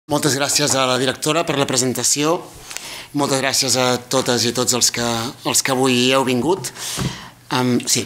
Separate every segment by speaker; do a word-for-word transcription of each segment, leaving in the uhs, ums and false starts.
Speaker 1: Moltes gràcies a la directora per la presentació. Moltes gràcies a totes i tots els que, els que avui heu vingut. Um, sí.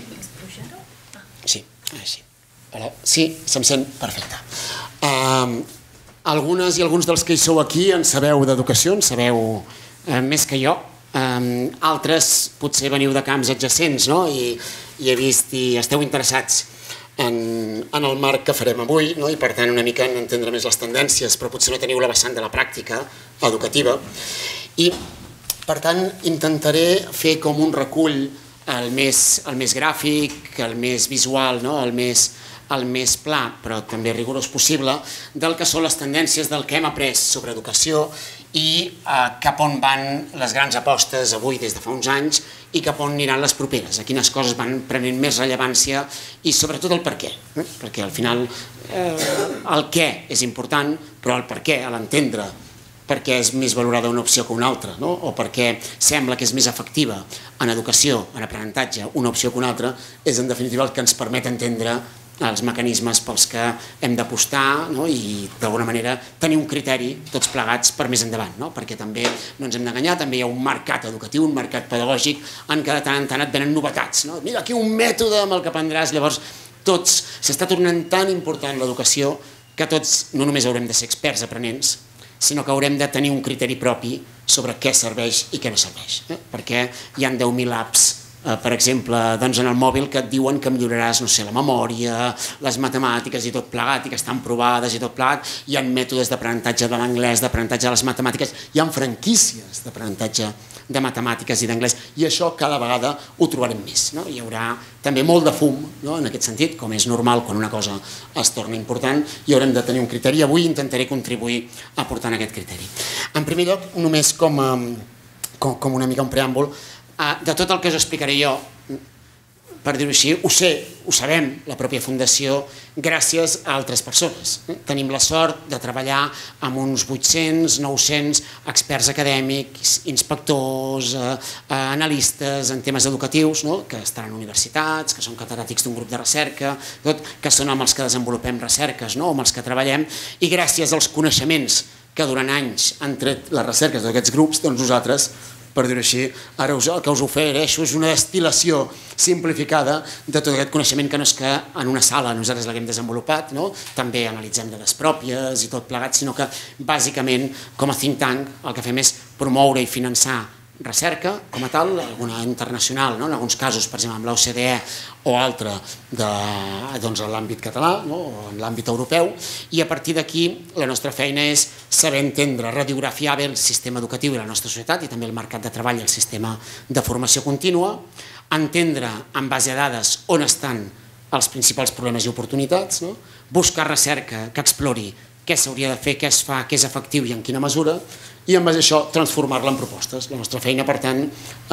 Speaker 1: Sí, així. Hola. Sí, se'm sent perfecte. Um, algunes i alguns dels que hi sou aquí en sabeu d'educació, en sabeu uh, més que jo. Um, altres potser veniu de camps adjacents, no? I, i he vist i esteu interessats En, en el marc que farem avui, no? I per tant una mica en entendre més les tendències, però potser no teniu la vessant de la pràctica educativa. I per tant intentaré fer com un recull el més, el més gràfic, el més visual, no? el, més, el més pla, però també rigorós possible, del que són les tendències del que hem après sobre educació i eh, cap on van les grans apostes avui des de fa uns anys i cap on aniran les properes, a quines coses van prenent més rellevància i sobretot el per què, eh? Perquè al final eh, el què és important, però el per què, a l'entendre per què és més valorada una opció que una altra, no? O perquè sembla que és més efectiva en educació, en aprenentatge, una opció que una altra, és en definitiva el que ens permet entendre els mecanismes pels que hem d'apostar, no? I d'alguna manera tenir un criteri tots plegats per més endavant, no? Perquè també no ens hem d'enganyar, també hi ha un mercat educatiu, un mercat pedagògic en què de tant en tant et venen novetats, no? Mira, aquí un mètode amb el que aprendràs, llavors tots, s'està tornant tan important l'educació que tots no només haurem de ser experts aprenents, sinó que haurem de tenir un criteri propi sobre què serveix i què no serveix, eh? Perquè hi ha deu mil apps, per exemple, doncs en el mòbil que et diuen que milloraràs, no sé, la memòria, les matemàtiques i tot plegat, i que estan provades i tot plegat. Hi ha mètodes d'aprenentatge de l'anglès, d'aprenentatge de les matemàtiques, hi ha franquícies d'aprenentatge de matemàtiques i d'anglès, i això cada vegada ho trobarem més, no? Hi haurà també molt de fum, no? En aquest sentit, com és normal quan una cosa es torna important, i haurem de tenir un criteri. Avui intentaré contribuir aportant aquest criteri. En primer lloc, només com, com, com una mica un preàmbul, de tot el que us explicaré jo, per dir-ho així, ho sé, ho sabem, la pròpia Fundació, gràcies a altres persones. Tenim la sort de treballar amb uns vuit-cents, nou-cents experts acadèmics, inspectors, analistes en temes educatius, que estan en universitats, que són catedràtics d'un grup de recerca, que són amb els que desenvolupem recerques o amb els que treballem, i gràcies als coneixements que durant anys han tret les recerques d'aquests grups, doncs nosaltres, per dir-ho així, ara el que us ofereixo és una destil·lació simplificada de tot aquest coneixement que no és que en una sala nosaltres l'haguem desenvolupat, també analitzem dades pròpies i tot plegat, sinó que bàsicament com a think tank el que fem és promoure i finançar recerca com a tal, alguna internacional, en alguns casos, per exemple, amb l'O C D E o altra de l'àmbit català o en l'àmbit europeu, i a partir d'aquí la nostra feina és saber entendre, radiografiar bé el sistema educatiu i la nostra societat i també el mercat de treball i el sistema de formació contínua, entendre en base a dades on estan els principals problemes i oportunitats, buscar recerca que explori què s'hauria de fer, què es fa, què és efectiu i en quina mesura, i en base a això transformar-la en propostes. La nostra feina, per tant,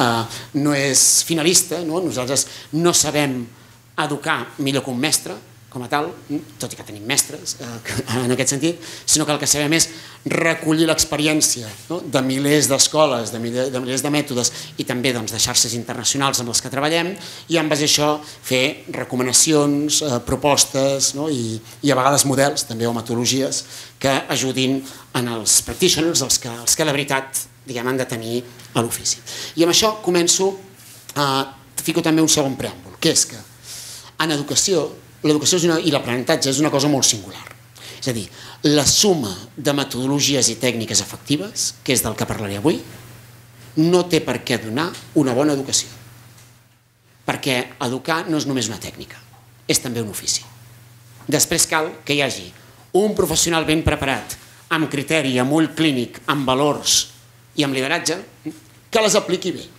Speaker 1: no és finalista, nosaltres no sabem educar millor que un mestre, com a tal, tot i que tenim mestres en aquest sentit, sinó que el que sabem és recollir l'experiència de milers d'escoles, de milers de mètodes i també de xarxes internacionals amb les que treballem, i en base a això fer recomanacions, propostes i a vegades models també o metodologies que ajudin als practitioners, els que la veritat han de tenir a l'ofici. I amb això començo, fico també un segon preàmbul, que és que en educació l'educació i l'aprenentatge és una cosa molt singular. És a dir, la suma de metodologies i tècniques efectives, que és del que parlaré avui, no té per què donar una bona educació. Perquè educar no és només una tècnica, és també un ofici. Després cal que hi hagi un professional ben preparat, amb criteri, amb ull clínic, amb valors i amb lideratge, que les apliqui bé.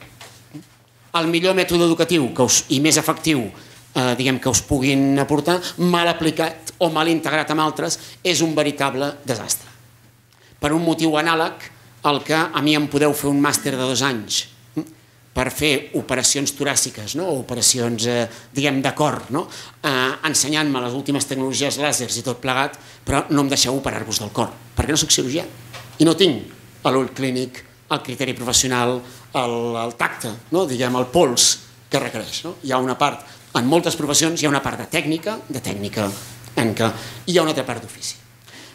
Speaker 1: El millor mètode educatiu i més efectiu diguem que us puguin aportar, mal aplicat o mal integrat amb altres, és un veritable desastre. Per un motiu anàleg al que a mi em podeu fer un màster de dos anys per fer operacions toràciques o operacions, diguem, de cor, ensenyant-me les últimes tecnologies làsers i tot plegat, però no em deixeu operar-vos del cor, perquè no soc cirurgià i no tinc l'ull clínic, el criteri professional, el tacte, diguem, el pols que requereix. Hi ha una part en moltes professions hi ha una part de tècnica, de tècnica en què hi ha una altra part d'ofici.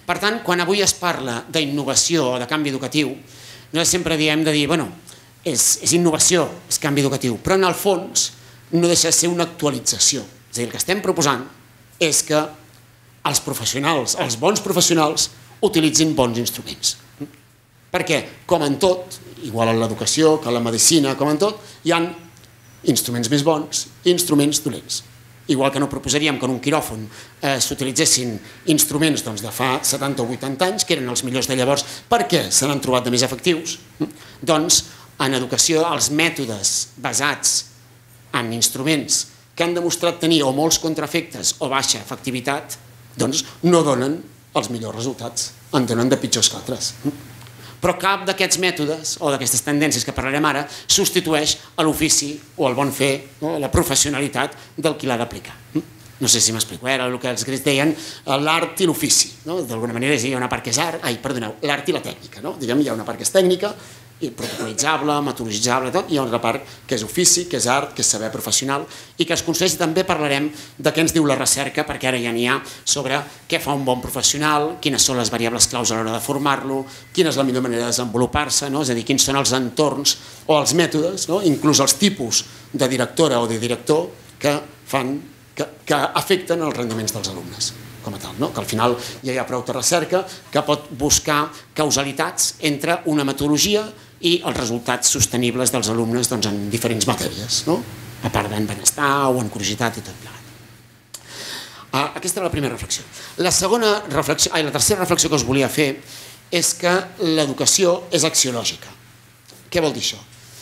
Speaker 1: Per tant, quan avui es parla d'innovació o de canvi educatiu, nosaltres sempre diem de dir, bueno, és, és innovació, és canvi educatiu, però en el fons no deixa de ser una actualització. És a dir, el que estem proposant és que els professionals, els bons professionals, utilitzin bons instruments. Perquè, com en tot, igual en l'educació, que en la medicina, com en tot, hi ha instruments més bons i instruments dolents. Igual que no proposaríem que en un quiròfon eh, s'utilitzessin instruments doncs, de fa setanta o vuitanta anys, que eren els millors de llavors, perquè se n'han trobat de més efectius. Doncs, en educació, els mètodes basats en instruments que han demostrat tenir o molts contraefectes o baixa efectivitat, doncs no donen els millors resultats, en donen de pitjors que altres. Però cap d'aquests mètodes o d'aquestes tendències que parlarem ara substitueix l'ofici o el bon fer, no? La professionalitat del qui l'ha d'aplicar. No sé si m'explico, era el que els grecs deien l'art i l'ofici. No? D'alguna manera hi ha una part que és art, ai, perdoneu, l'art i la tècnica. No? Diguem, hi ha una part que és tècnica, i protocolitzable, metodologitzable, tot, i hi ha una part que és ofici, que és art, que és saber professional, i que es construeix. També parlarem de què ens diu la recerca, perquè ara ja n'hi ha, sobre què fa un bon professional, quines són les variables claus a l'hora de formar-lo, quina és la millor manera de desenvolupar-se, no? És a dir, quins són els entorns o els mètodes, no? Inclús els tipus de directora o de director que, fan, que, que afecten els rendiments dels alumnes. Com a tal, no? Que al final ja hi ha prou de recerca que pot buscar causalitats entre una metodologia i els resultats sostenibles dels alumnes doncs, en diferents matèries, no? A part d'en benestar o en curiositat i tot plegat. Ah, aquesta és la primera reflexió. La, segona reflexió, ai, la tercera reflexió que us volia fer és que l'educació és axiològica. Què vol dir això?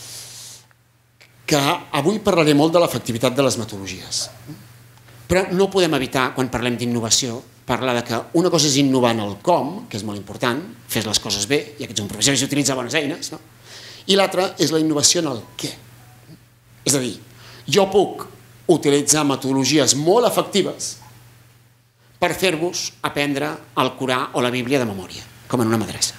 Speaker 1: Que avui parlaré molt de l'efectivitat de les metodologies. Però no podem evitar, quan parlem d'innovació, parlar de que una cosa és innovar en el com, que és molt important, fes les coses bé, i aquest és un professor que utilitza bones eines, no? I l'altra és la innovació en el què. És a dir, jo puc utilitzar metodologies molt efectives per fer-vos aprendre el Corà o la Bíblia de memòria, com en una madressa.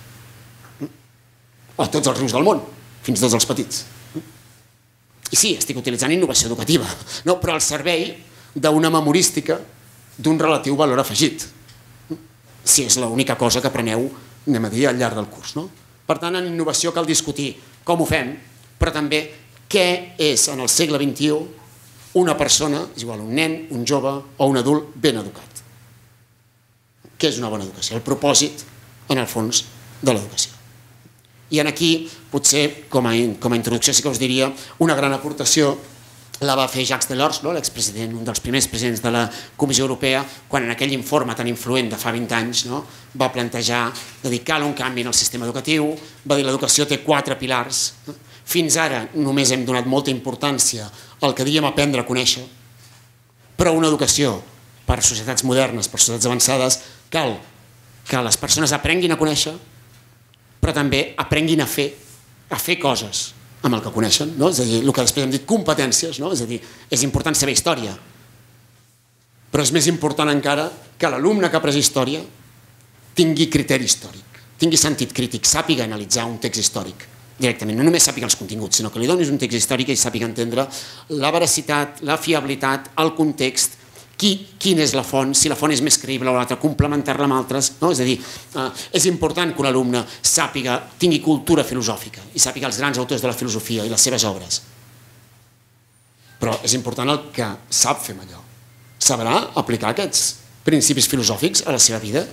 Speaker 1: O tots els rius del món, fins tots els petits. I sí, estic utilitzant innovació educativa, no? Però al servei d'una memorística d'un relatiu valor afegit, si és l'única cosa que apreneu, anem a dir, al llarg del curs. No? Per tant, en innovació cal discutir com ho fem, però també què és en el segle vint-i-u una persona, és igual un nen, un jove o un adult ben educat. Què és una bona educació? El propòsit, en el fons, de l'educació. I aquí, potser, com a introducció, sí que us diria una gran aportació la va fer Jacques Delors, l'expresident, un dels primers presidents de la Comissió Europea, quan en aquell informe tan influent de fa vint anys va plantejar de dir que cal un canvi en el sistema educatiu, va dir que l'educació té quatre pilars. Fins ara només hem donat molta importància al que diem aprendre a conèixer, però una educació per a societats modernes, per a societats avançades, cal que les persones aprenguin a conèixer, però també aprenguin a fer, a fer coses amb el que coneixen, no? És a dir, el que després hem dit competències, no? És a dir, és important saber història, però és més important encara que l'alumne que ha après història tingui criteri històric, tingui sentit crític, sàpiga analitzar un text històric directament, no només sàpiga els continguts, sinó que li donis un text històric i sàpiga entendre la veracitat, la fiabilitat, el context, quina és la font, si la font és més creïble o l'altra, complementar-la amb altres. És a dir, és important que un alumne sàpiga, tingui cultura filosòfica i sàpiga els grans autors de la filosofia i les seves obres. Però és important el que sap fer allò. Sabrà aplicar aquests principis filosòfics a la seva vida?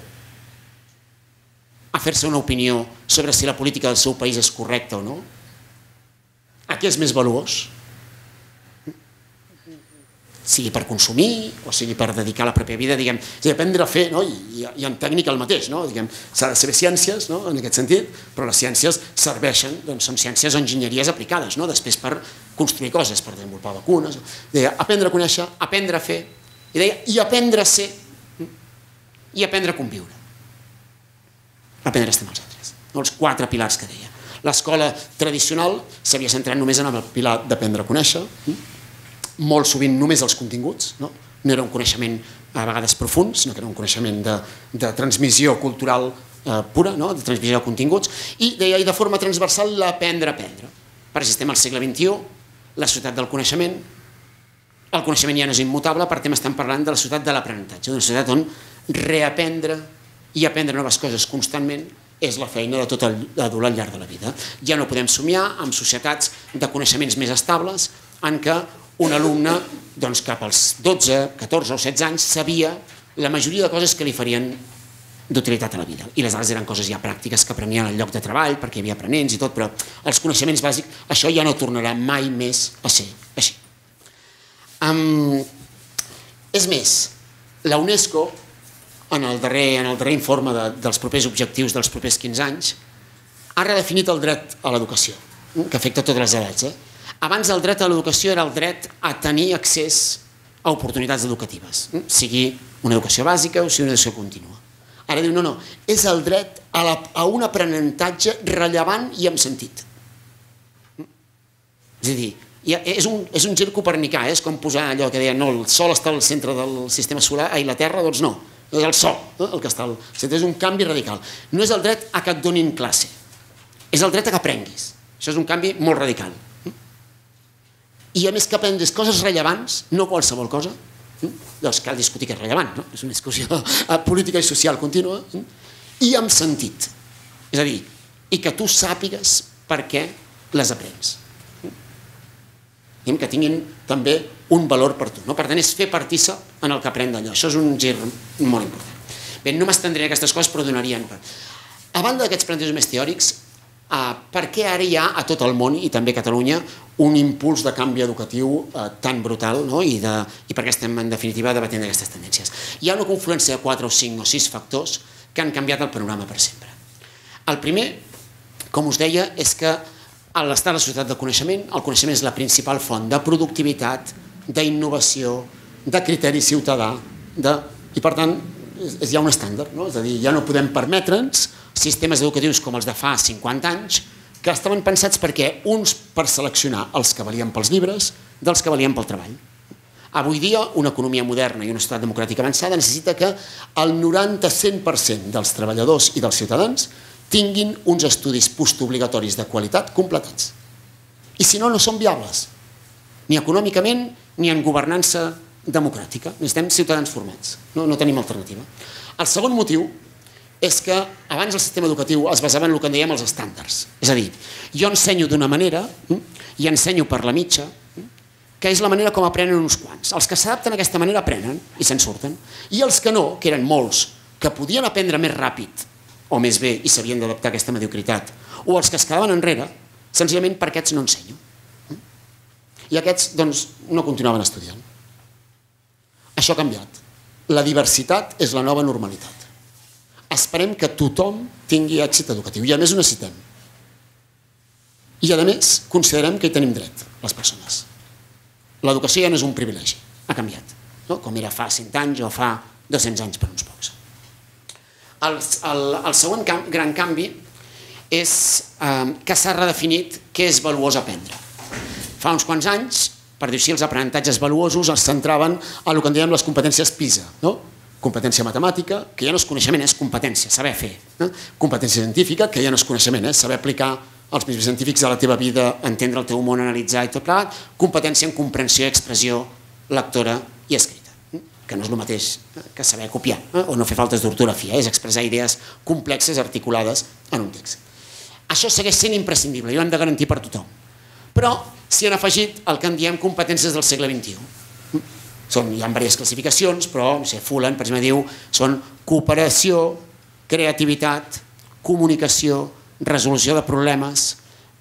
Speaker 1: A fer-se una opinió sobre si la política del seu país és correcta o no? A què és més valuós? Sigui per consumir o sigui per dedicar la pròpia vida, diguem, és a dir, aprendre a fer, i en tècnica el mateix, s'ha de saber ciències en aquest sentit, però les ciències serveixen, són ciències o enginyeries aplicades, després per construir coses, per desenvolupar vacunes, aprendre a conèixer, aprendre a fer, i aprendre a ser, i aprendre a conviure. Aprendre a estar amb els altres, els quatre pilars que deia. L'escola tradicional s'havia centrat només en el pilar d'aprendre a conèixer, molt sovint només els continguts, no era un coneixement a vegades profund, sinó que era un coneixement de transmissió cultural pura, de transmissió de continguts, i deia, i de forma transversal, l'aprendre a aprendre. Per això estem al segle vint-i-u, la societat del coneixement, el coneixement ja no és immutable, per tant estem parlant de la societat de l'aprenentatge, d'una societat on reaprendre i aprendre noves coses constantment és la feina de tot adult al llarg de la vida. Ja no podem somiar amb societats de coneixements més estables en què un alumne cap als dotze, catorze o setze anys sabia la majoria de coses que li farien d'utilitat a la vida. I les altres eren coses ja pràctiques que aprenien al lloc de treball perquè hi havia aprenents i tot, però els coneixements bàsics, això ja no tornarà mai més a ser així. És més, la UNESCO, en el darrer informe dels propers objectius dels propers quinze anys, ha redefinit el dret a l'educació, que afecta totes les edats. Abans el dret a l'educació era el dret a tenir accés a oportunitats educatives, sigui una educació bàsica o sigui una educació contínua. Ara diu, no, no, és el dret a un aprenentatge rellevant i amb sentit. És a dir, és un gir copernicà, és com posar allò que deia, no, el Sol està al centre del sistema solar, i la Terra, doncs no, és el Sol el que està al centre, és un canvi radical. No és el dret a que et donin classe, és el dret a que aprenguis. Això és un canvi molt radical. I a més que aprenguis coses rellevants, no qualsevol cosa, doncs cal discutir que és rellevant, és una discussió política i social contínua, i amb sentit. És a dir, i que tu sàpigues per què les aprens. Que tinguin també un valor per tu. Per tant, és fer partícip en el que aprèn d'allò. Això és un gir molt important. Bé, no m'estendré en aquestes coses, però donarien per... A banda d'aquests plantejos més teòrics, per què ara hi ha a tot el món, i també a Catalunya, un impuls de canvi educatiu tan brutal i per què estem, en definitiva, debatent aquestes tendències? Hi ha una confluència de quatre o cinc o sis factors que han canviat el panorama per sempre. El primer, com us deia, és que a l'estat de la societat del coneixement, el coneixement és la principal font de productivitat, d'innovació, de criteri ciutadà, i per tant hi ha un estàndard, és a dir, ja no podem permetre'ns sistemes educatius com els de fa cinquanta anys que estaven pensats perquè uns per seleccionar els que valien pels llibres dels que valien pel treball. Avui dia, una economia moderna i una societat democràtica avançada necessita que el noranta a cent per cent dels treballadors i dels ciutadans tinguin uns estudis postobligatoris de qualitat completats. I si no, no són viables, ni econòmicament ni en governança democràtica. Necessitem ciutadans formats, no tenim alternativa. El segon motiu és que abans el sistema educatiu es basava en el que en dèiem els estàndards. És a dir, jo ensenyo d'una manera i ensenyo per la mitja, que és la manera com aprenen uns quants. Els que s'adapten a aquesta manera aprenen i se'n surten. I els que no, que eren molts, que podien aprendre més ràpid o més bé i s'havien d'adaptar a aquesta mediocritat, o els que es quedaven enrere, senzillament per aquests no ensenyo. I aquests, doncs, no continuaven estudiant. Això ha canviat. La diversitat és la nova normalitat. Esperem que tothom tingui èxit educatiu, i a més ho necessitem. I a més, considerem que hi tenim dret, les persones. L'educació ja no és un privilegi, ha canviat, com era fa cent anys o fa dos-cents anys per uns pocs. El segon gran canvi és que s'ha redefinit què és valuós aprendre. Fa uns quants anys, per dir així, els aprenentatges valuosos es centraven en el que en dèiem les competències PISA, competència matemàtica, que ja no és coneixement, és competència, saber fer. Competència científica, que ja no és coneixement, és saber aplicar els principis científics a la teva vida, entendre el teu món, analitzar i tot plegat. Competència en comprensió, expressió, lectora i escrita, que no és el mateix que saber copiar o no fer faltes d'ortografia, és expressar idees complexes articulades en un text. Això segueix sent imprescindible i ho hem de garantir per tothom. Però s'hi han afegit el que en diem competències del segle vint-i-u. Hi ha diverses classificacions, però Fullan, per exemple, diu són cooperació, creativitat, comunicació, resolució de problemes,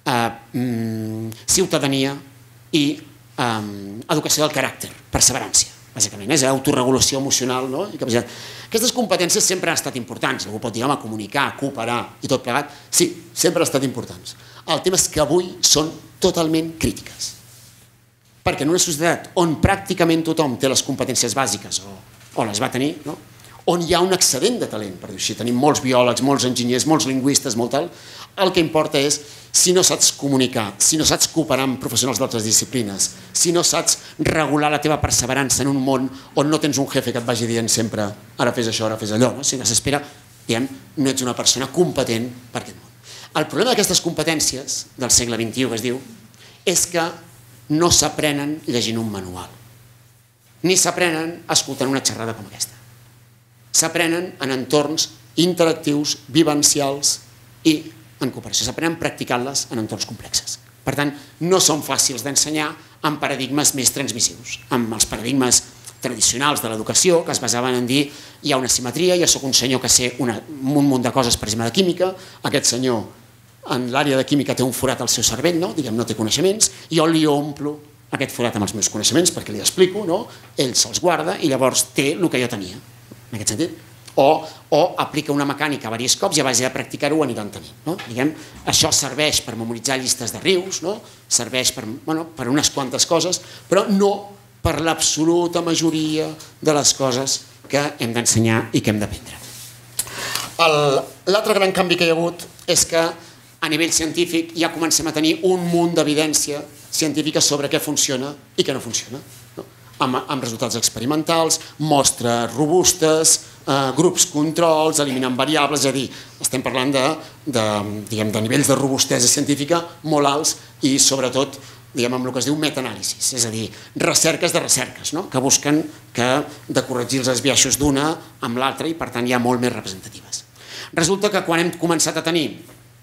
Speaker 1: ciutadania i educació del caràcter, perseverància, bàsicament. És autorregulació emocional i capacitat. Aquestes competències sempre han estat importants. Algú pot dir, home, comunicar, cooperar i tot plegat. Sí, sempre han estat importants. El tema és que avui són totalment crítiques. Perquè en una societat on pràcticament tothom té les competències bàsiques o les va tenir, on hi ha un excedent de talent, per dir així, tenim molts biòlegs, molts enginyers, molts lingüistes, molt tal, el que importa és si no saps comunicar, si no saps cooperar amb professionals d'altres disciplines, si no saps regular la teva perseverança en un món on no tens un jefe que et vagi dient sempre ara fes això, ara fes allò, si no s'espera, diguem, no ets una persona competent per aquest món. El problema d'aquestes competències del segle vint-i-u, que es diu, és que no s'aprenen llegint un manual, ni s'aprenen escoltant una xerrada com aquesta. S'aprenen en entorns interactius, vivencials i en cooperació. S'aprenen practicant-les en entorns complexes. Per tant, no són fàcils d'ensenyar amb paradigmes més transmissius, amb els paradigmes tradicionals de l'educació que es basaven en dir hi ha una simetria, jo soc un senyor que sé un munt de coses per exemple de química, aquest senyor en l'àrea de química té un forat al seu cervell, no? Diguem, no té coneixements, i jo li omplo aquest forat amb els meus coneixements perquè li explico, no? Ell se'ls guarda i llavors té el que jo tenia, en aquest sentit. O, o aplica una mecànica diversos cops i a base de practicar-ho ho aniran tenint. No? Diguem, això serveix per memoritzar llistes de rius, no? Serveix per, bueno, per unes quantes coses, però no per l'absoluta majoria de les coses que hem d'ensenyar i que hem d'aprendre. L'altre gran canvi que hi ha hagut és que a nivell científic ja comencem a tenir un munt d'evidència científica sobre què funciona i què no funciona. No? Amb, amb resultats experimentals, mostres robustes, eh, grups controls, eliminant variables, és a dir, estem parlant de, de, diguem, de nivells de robustesa científica molt alts i sobretot diguem, amb el que es diu metaanàlisis, és a dir, recerques de recerques, no? Que busquen que, de corregir els esbiaixos d'una amb l'altra i per tant hi ha molt més representatives. Resulta que quan hem començat a tenir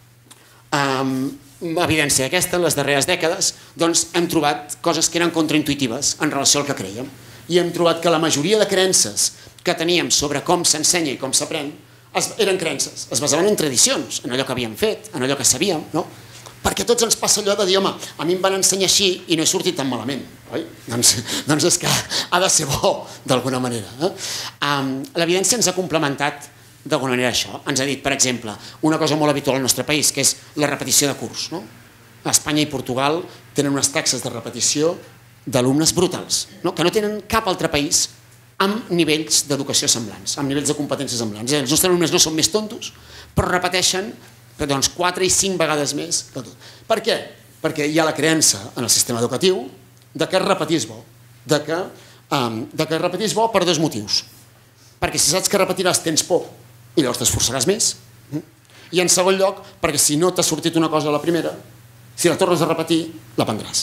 Speaker 1: um, evidència d'aquesta en les darreres dècades, doncs hem trobat coses que eren contraintuitives en relació al que creiem i hem trobat que la majoria de creences que teníem sobre com s'ensenya i com s'aprèn eren creences, es basaven en tradicions, en allò que havíem fet, en allò que sabíem, no? Perquè a tots ens passa allò de dir, home, a mi em van ensenyar així i no he sortit tan malament, oi? Doncs, doncs és que ha de ser bo, d'alguna manera. Eh? Um, L'evidència ens ha complementat d'alguna manera això. Ens ha dit, per exemple, una cosa molt habitual al nostre país, que és la repetició de curs. No? Espanya i Portugal tenen unes taxes de repetició d'alumnes brutals, no? Que no tenen cap altre país amb nivells d'educació semblants, amb nivells de competències semblants. Els nostres alumnes no són més tontos, però repeteixen doncs, quatre i cinc vegades més que tot. Per què? Perquè hi ha la creença en el sistema educatiu de que repetir és bo, de que, um, de que repetir és bo per dos motius. Perquè si saps que repetiràs tens por i llavors t'esforçaràs més. I en segon lloc, perquè si no t'ha sortit una cosa a la primera, si la tornes a repetir, l'aprendràs.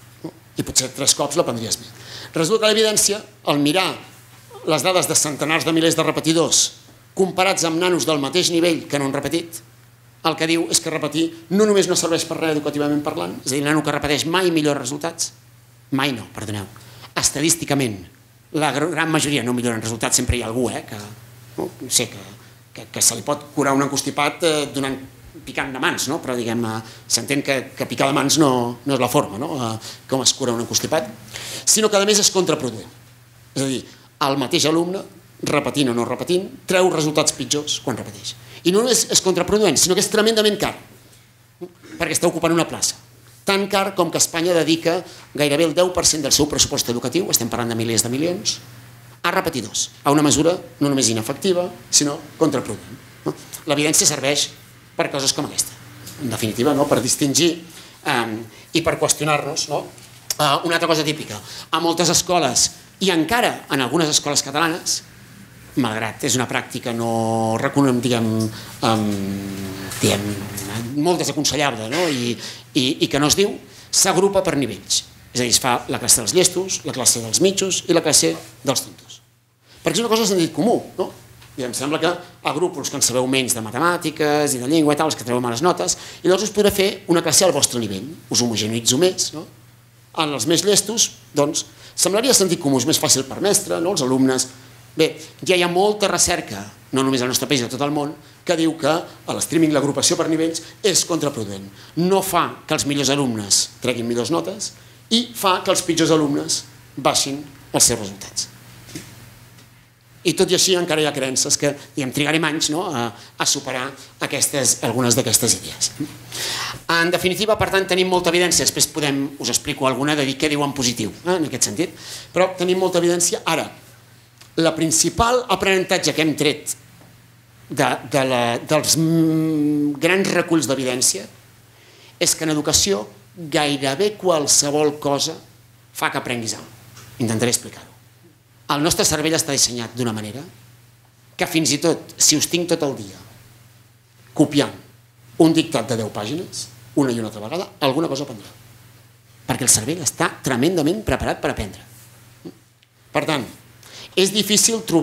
Speaker 1: I potser tres cops l'aprendries més. Resulta que l'evidència, al mirar les dades de centenars de milers de repetidors comparats amb nanos del mateix nivell que no han repetit, el que diu és que repetir no només no serveix per res educativament parlant, és a dir, el nano que repeteix mai millora resultats, mai no, perdoneu. Estadísticament, la gran majoria no milloren resultats, sempre hi ha algú eh, que, no, no sé, que, que, que se li pot curar un encostipat eh, donant, picant de mans, no? Però diguem, eh, s'entén que, que picar de mans no, no és la forma, no? eh, com es cura un encostipat, sinó que a més és contraproduent. És a dir, el mateix alumne, repetint o no repetint, treu resultats pitjors quan repeteix. I no només és contraproduent, sinó que és tremendament car, perquè està ocupant una plaça. Tan car com que Espanya dedica gairebé el deu per cent del seu pressupost educatiu, estem parlant de milers de milions, a repetidors, a una mesura no només inefectiva, sinó contraproduent. L'evidència serveix per coses com aquesta, en definitiva, no? Per distingir eh, i per qüestionar-nos. No? Eh, una altra cosa típica, a moltes escoles, i encara en algunes escoles catalanes, malgrat és una pràctica no reconem, diguem, um, diguem molt desaconsellable, no? I, i, i que no es diu, s'agrupa per nivells. És a dir, es fa la classe dels llestos, la classe dels mitjos i la classe dels tontos. Perquè és una cosa de sentit comú, no? I em sembla que agrupo els que en sabeu menys de matemàtiques i de llengua i tal, els que treu males notes, i llavors us podré fer una classe al vostre nivell. Us homogeneïtzo més, no? En els més llestos, doncs, semblaria sentit comú, és més fàcil per mestre, no? Els alumnes... Bé, ja hi ha molta recerca, no només al nostre país, a tot el món, que diu que l'streaming, l'agrupació per nivells, és contraproduent. No fa que els millors alumnes treguin millors notes i fa que els pitjors alumnes baixin els seus resultats. I tot i així encara hi ha creences que diguem, trigarem anys no, a, a superar aquestes, algunes d'aquestes idees. En definitiva, per tant, tenim molta evidència, després podem, us explico alguna de dir què diu en positiu, eh, en aquest sentit, però tenim molta evidència. Ara, la principal aprenentatge que hem tret de, de la, dels grans reculls d'evidència és que en educació gairebé qualsevol cosa fa que aprenguis alguna cosa. Intentaré explicar-ho. El nostre cervell està dissenyat d'una manera que fins i tot, si us tinc tot el dia copiant un dictat de deu pàgines, una i una altra vegada, alguna cosa aprendrà. Perquè el cervell està tremendament preparat per aprendre. Per tant, és difícil trobar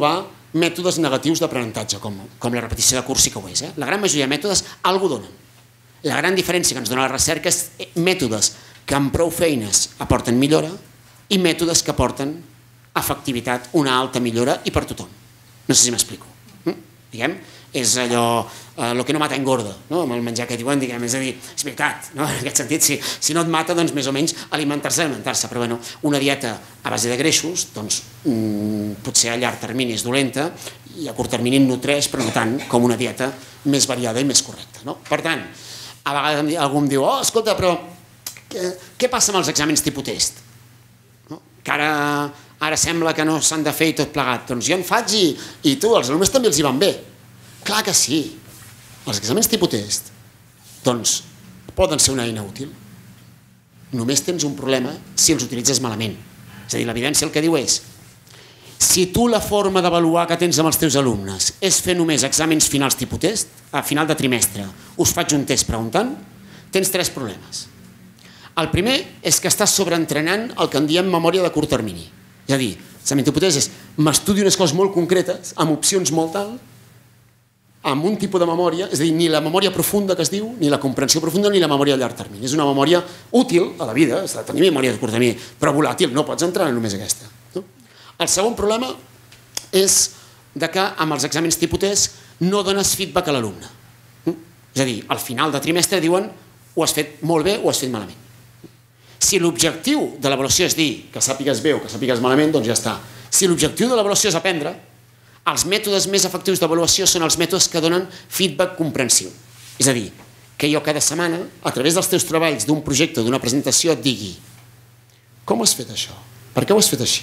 Speaker 1: mètodes negatius d'aprenentatge, com la repetició de curs sí que ho és. La gran majoria de mètodes alguna cosa donen. La gran diferència que ens dona la recerca és mètodes que amb prou feines aporten millora i mètodes que aporten efectivitat, una alta millora i per tothom. No sé si m'explico. Diguem, és allò, el que no mata engorda, amb el menjar que diuen, diguem, és a dir, és veritat, en aquest sentit, si no et mata, doncs més o menys alimentar-se, alimentar-se, però una dieta a base de greixos, doncs potser a llarg termini és dolenta i a curt termini nutreix, però no tant com una dieta més variada i més correcta. Per tant, a vegades algú em diu, oh, escolta, però què passa amb els exàmens tipus test? Que ara sembla que no s'han de fer i tot plegat. Doncs jo en faig i tu, els alumnes també els hi van bé. Clar que sí. Els exàmens tipus test, doncs, poden ser una eina útil. Només tens un problema si els utilitzes malament. És a dir, l'evidència el que diu és, si tu la forma d'avaluar que tens amb els teus alumnes és fer només exàmens finals tipus test, a final de trimestre us faig un test preguntant, tens tres problemes. El primer és que estàs sobreentrenant el que en diem memòria de curt termini. És a dir, l'examen tipus test és m'estudio unes coses molt concretes, amb opcions molt alt, amb un tipus de memòria, és a dir, ni la memòria profunda que es diu, ni la comprensió profunda, ni la memòria a llarg termini. És una memòria útil a la vida, s'ha de tenir memòria de curt termini, però volàtil, no pots entrar només aquesta. El segon problema és que amb els exàmens tipus test no dones feedback a l'alumne. És a dir, al final de trimestre diuen ho has fet molt bé o ho has fet malament. Si l'objectiu de l'avaluació és dir que sàpigues bé o que sàpigues malament, doncs ja està. Si l'objectiu de l'avaluació és aprendre, els mètodes més efectius d'avaluació són els mètodes que donen feedback comprensiu. És a dir, que jo cada setmana, a través dels teus treballs d'un projecte o d'una presentació, et digui com has fet això? Per què ho has fet així?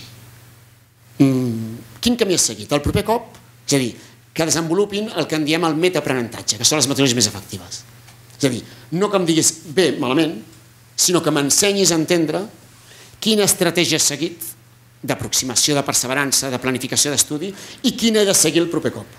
Speaker 1: Quin camí has seguit? El proper cop? És a dir, que desenvolupin el que en diem el metaaprenentatge, que són les metodologies més efectives. És a dir, no que em diguis bé, malament, sinó que m'ensenyis a entendre quina estratègia has seguit d'aproximació, de perseverança, de planificació d'estudi i quina he de seguir el proper cop.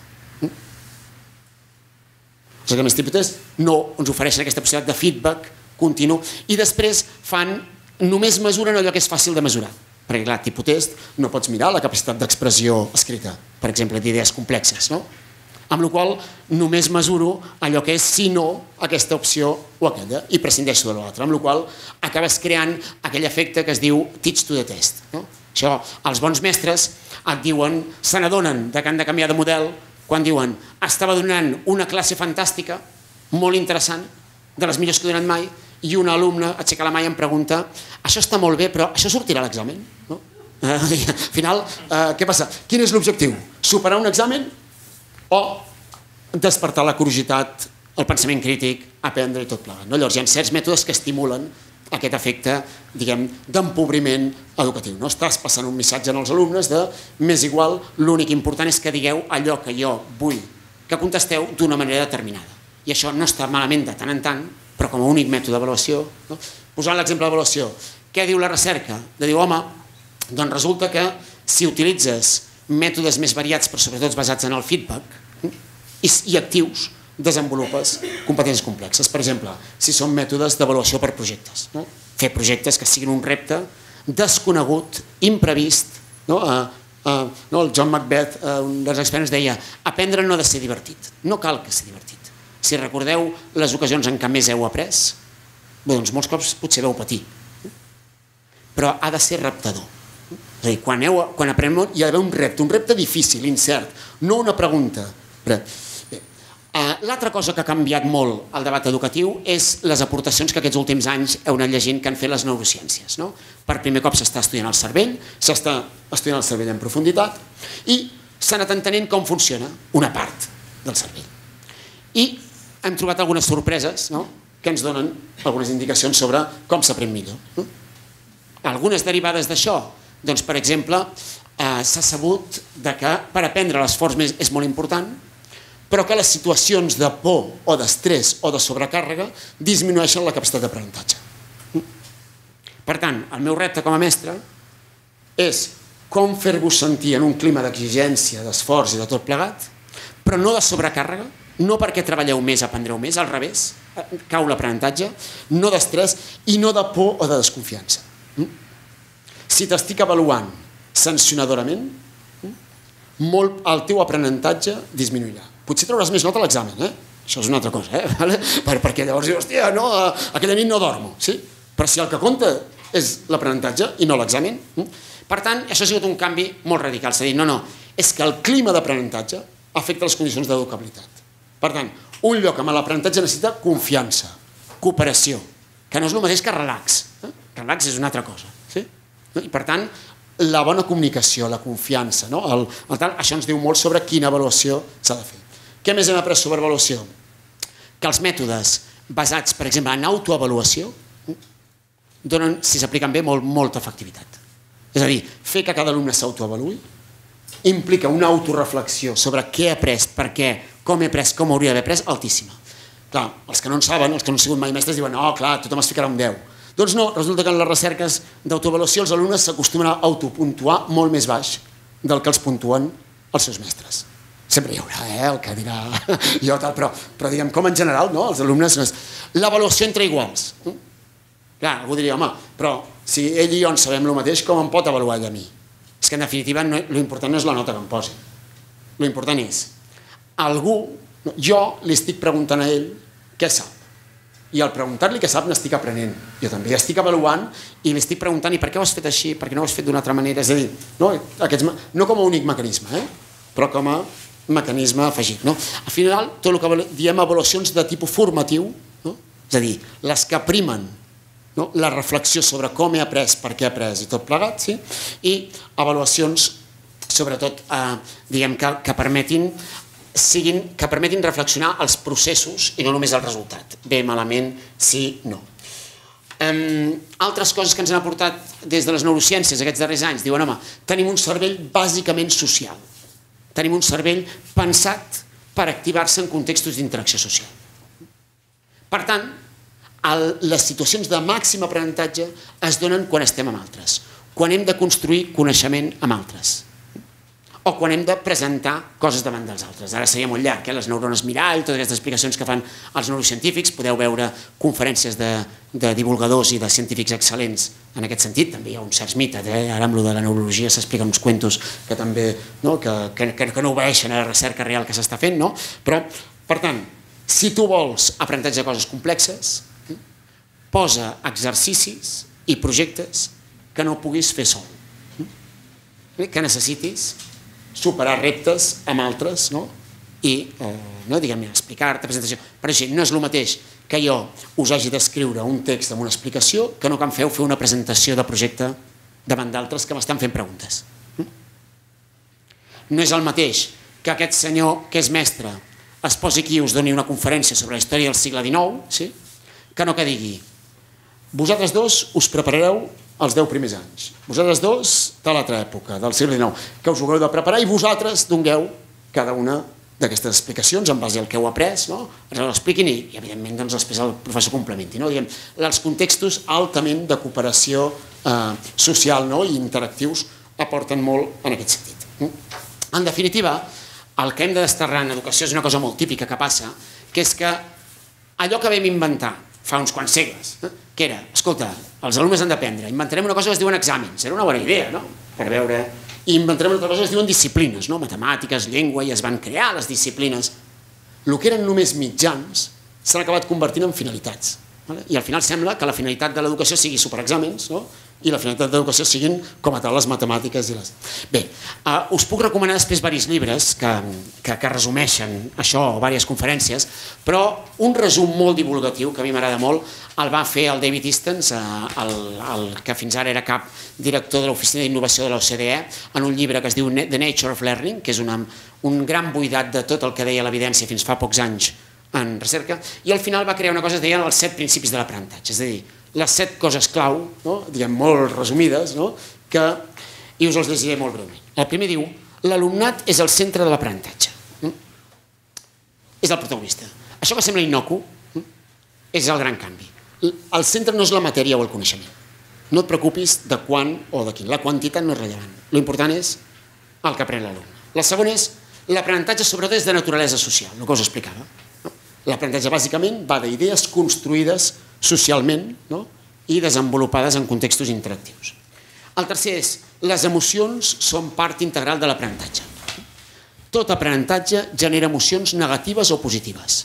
Speaker 1: Els exàmens tipus test no ens ofereixen aquesta possibilitat de feedback continu i després fan, només mesuren allò que és fàcil de mesurar. Perquè, clar, tipus test no pots mirar la capacitat d'expressió escrita, per exemple, d'idees complexes, no? Amb la qual cosa només mesuro allò que és sí, no, aquesta opció o aquella, i prescindeixo de l'altra, amb la qual cosa acabes creant aquell efecte que es diu teach to the test. Això, els bons mestres et diuen, se n'adonen que han de canviar de model quan diuen, estava donant una classe fantàstica, molt interessant, de les millors que he donat mai, i un alumne aixeca la mà i em pregunta, això està molt bé, però això sortirà a l'examen? Al final, què passa? Quin és l'objectiu? Superar un examen o despertar la curiositat, el pensament crític, aprendre i tot plegat. Llavors hi ha certs mètodes que estimulen aquest efecte, diguem, d'empobriment educatiu. Estàs passant un missatge als alumnes de més igual, l'únic important és que digueu allò que jo vull que contesteu d'una manera determinada. I això no està malament de tant en tant, però com a únic mètode d'avaluació. Posant l'exemple d'avaluació, què diu la recerca? De dir, home, doncs resulta que si utilitzes mètodes més variats, però sobretot basats en el feedback i actius, desenvolupes competències complexes. Per exemple, si són mètodes d'avaluació per projectes. Fer projectes que siguin un repte desconegut, imprevist. El John Macbeth, un dels experts, deia aprendre no ha de ser divertit, no cal que sigui divertit. Si recordeu les ocasions en què més heu après, doncs molts cops potser veu patir, però ha de ser reptador. És a dir, quan aprenem hi ha d'haver un repte, un repte difícil, incert, no una pregunta. L'altra cosa que ha canviat molt el debat educatiu és les aportacions que aquests últims anys heu anat llegint que han fet les neurociències. Per primer cop s'està estudiant el cervell, s'està estudiant el cervell en profunditat i s'ha anat entenent com funciona una part del cervell. I hem trobat algunes sorpreses que ens donen algunes indicacions sobre com s'aprèn millor. Algunes derivades d'això, doncs, per exemple, s'ha sabut que per aprendre l'esforç és molt important, però que les situacions de por o d'estrès o de sobrecàrrega disminueixen la capacitat d'aprenentatge. Per tant, el meu repte com a mestre és com fer-vos sentir en un clima d'exigència, d'esforç i de tot plegat, però no de sobrecàrrega, no perquè treballeu més, aprendreu més, al revés, cau l'aprenentatge, no d'estrès i no de por o de desconfiança. Si t'estic avaluant sancionadorament, el teu aprenentatge disminuirà. Potser trauràs més nota a l'examen, eh? Això és una altra cosa, eh? Perquè llavors dius, hòstia, no, aquella nit no dormo, sí? Però si el que compta és l'aprenentatge i no l'examen. Per tant, això ha sigut un canvi molt radical. S'ha dit, no, no, és que el clima d'aprenentatge afecta les condicions d'educabilitat. Per tant, un lloc amb l'aprenentatge necessita confiança, cooperació, que no és el mateix que relax. Relax és una altra cosa. I per tant, la bona comunicació, la confiança, això ens diu molt sobre quina avaluació s'ha de fer. Què més hem après sobre avaluació? Que els mètodes basats, per exemple, en autoavaluació donen, si s'apliquen bé, molta efectivitat. És a dir, fer que cada alumne s'autoavaluï implica una autoreflexió sobre què ha après, per què, com he après, com hauria d'haver après, altíssima. Clar, els que no en saben, els que no han sigut mai mestres, diuen, oh, clar, tothom es ficarà un deu. Doncs no, resulta que en les recerques d'autoavaluació els alumnes s'acostumen a autopuntuar molt més baix del que els puntuen els seus mestres. Sempre hi haurà, eh, el que dirà jo tal, però, però diguem, com en general, no?, els alumnes... L'avaluació entre iguals. Clar, algú diria, home, però si ell i jo en sabem el mateix, com em pot avaluar ell a mi? És que, en definitiva, l'important no és la nota que em posi. L'important és, algú, jo li estic preguntant a ell què sap. I al preguntar-li què sap n'estic aprenent. Jo també estic avaluant i li estic preguntant i per què ho has fet així, per què no ho has fet d'una altra manera. És a dir, no com a únic mecanisme, però com a mecanisme afegit. Al final, tot el que diem avaluacions de tipus formatiu, és a dir, les que primen la reflexió sobre com he après, per què he après i tot plegat, i avaluacions, sobretot, diguem, que permetin siguin, que permetin reflexionar els processos i no només el resultat. Bé, malament, sí, no. Altres coses que ens han aportat des de les neurociències aquests darrers anys, diuen, home, tenim un cervell bàsicament social. Tenim un cervell pensat per activar-se en contextos d'interacció social. Per tant, les situacions de màxim aprenentatge es donen quan estem amb altres, quan hem de construir coneixement amb altres, o quan hem de presentar coses davant dels altres. Ara seria molt llarg, les neurones mirall, totes aquestes explicacions que fan els neurocientífics, podeu veure conferències de divulgadors i de científics excel·lents en aquest sentit. També hi ha uns certs mites, ara amb el de la neurologia s'expliquen uns cuentos que també no obeeixen a la recerca real que s'està fent, però, per tant, si tu vols aprenentatge de coses complexes, posa exercicis i projectes que no puguis fer sol, que necessitis superar reptes amb altres i explicar-te, presentació. Per això no és el mateix que jo us hagi d'escriure un text amb una explicació que no que em feu fer una presentació de projecte davant d'altres que m'estan fent preguntes. No és el mateix que aquest senyor que és mestre es posi aquí i us doni una conferència sobre la història del segle dinou, que no que digui vosaltres dos us preparareu els deu primers anys. Vosaltres dos, de l'altra època, del segle dinou, que us ho haureu de preparar i vosaltres dongueu cada una d'aquestes explicacions en base al que heu après, ens l'expliquin i, evidentment, després el professor complementi. Els contextos altament de cooperació social i interactius aporten molt en aquest sentit. En definitiva, el que hem de desterrar en educació és una cosa molt típica que passa, que és que allò que vam inventar fa uns quants segles, que era, escolta, els alumnes han d'aprendre, inventarem una cosa que es diuen exàmens, era una bona idea, no?, per veure, i inventarem una altra cosa que es diuen disciplines, no?, matemàtiques, llengua, i es van crear les disciplines. El que eren només mitjans s'han acabat convertint en finalitats, i al final sembla que la finalitat de l'educació sigui superexàmens, no?, i la finalitat de l'educació siguin com a tal les matemàtiques i les... Bé, us puc recomanar després diversos llibres que resumeixen això, o diverses conferències, però un resum molt divulgatiu, que a mi m'agrada molt, el va fer el David Easton, el que fins ara era cap director de l'Oficina d'Innovació de l'O C D E, en un llibre que es diu The Nature of Learning, que és un gran buidat de tot el que deia l'evidència fins fa pocs anys en recerca, i al final va crear una cosa que es deien els set principis de l'aprenentatge, és a dir, les set coses clau, diguem molt resumides, i us els llegiré molt breument. El primer diu, l'alumnat és el centre de l'aprenentatge. És el protagonista. Això que sembla innocu és el gran canvi. El centre no és la matèria o el coneixement. No et preocupis de quan o de quin. La quantitat no és rellevant. L'important és el que aprèn l'alumne. La segona és l'aprenentatge sobretot és de naturalesa social, el que us explicava. L'aprenentatge bàsicament va d'idees construïdes socialment i desenvolupades en contextos interactius. El tercer és les emocions són part integral de l'aprenentatge. Tot aprenentatge genera emocions negatives o positives.